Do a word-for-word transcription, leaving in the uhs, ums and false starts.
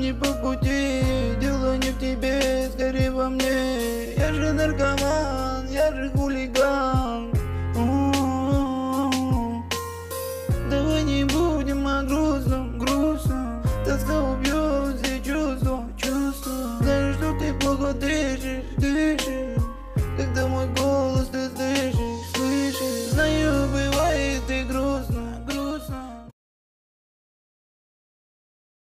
не по пути, дело не в тебе, скорее во мне. Я же наркоман, я же хулиган.